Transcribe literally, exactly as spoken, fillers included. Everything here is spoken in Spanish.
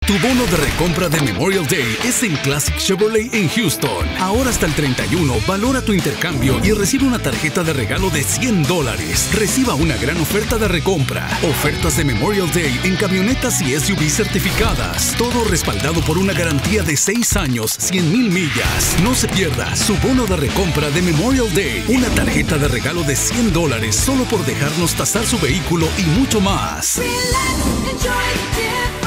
Tu bono de recompra de Memorial Day es en Classic Chevrolet en Houston. Ahora hasta el treinta y uno, valora tu intercambio y recibe una tarjeta de regalo de cien dólares. Reciba una gran oferta de recompra. Ofertas de Memorial Day en camionetas y S U V certificadas. Todo respaldado por una garantía de seis años, cien mil millas. No se pierda su bono de recompra de Memorial Day. Una tarjeta de regalo de cien dólares solo por dejarnos tasar su vehículo y mucho más. Relax, enjoy the gift.